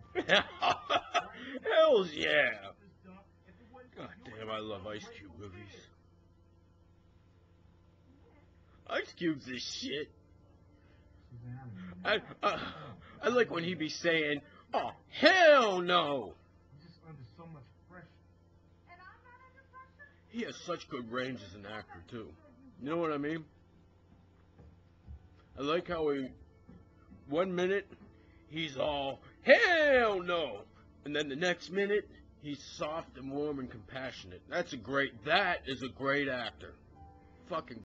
Hells yeah! God damn, I love Ice Cube movies. Ice Cube's this shit. I like when he be saying, "Oh hell no!" He has such good range as an actor too. You know what I mean? I like how he, 1 minute he's all hell no, and then the next minute he's soft and warm and compassionate. That is a great actor. Fucking